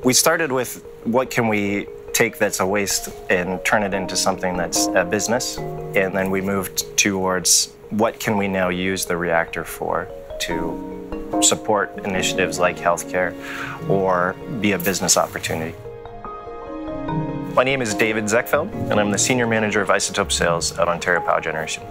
We started with what can we take that's a waste and turn it into something that's a business, and then we moved towards what can we now use the reactor for to support initiatives like healthcare or be a business opportunity. My name is David Zekveld, and I'm the Senior Manager of Isotope Sales at Ontario Power Generation.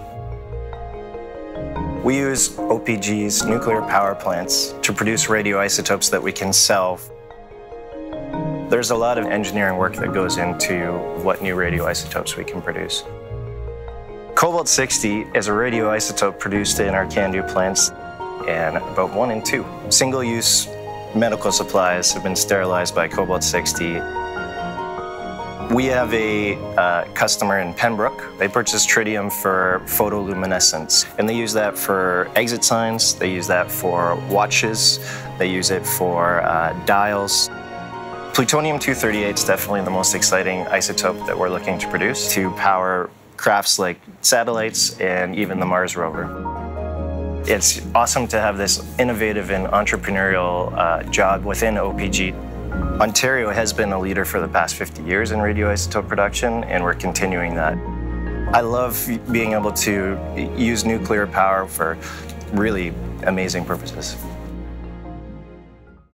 We use OPG's nuclear power plants to produce radioisotopes that we can sell. There's a lot of engineering work that goes into what new radioisotopes we can produce. Cobalt-60 is a radioisotope produced in our CANDU plants, and about 1 in 2 single-use medical supplies have been sterilized by Cobalt-60. We have a customer in Pembroke. They purchase tritium for photoluminescence, and they use that for exit signs, they use that for watches, they use it for dials. Plutonium-238 is definitely the most exciting isotope that we're looking to produce to power crafts like satellites and even the Mars rover. It's awesome to have this innovative and entrepreneurial job within OPG. Ontario has been a leader for the past 50 years in radioisotope production, and we're continuing that. I love being able to use nuclear power for really amazing purposes.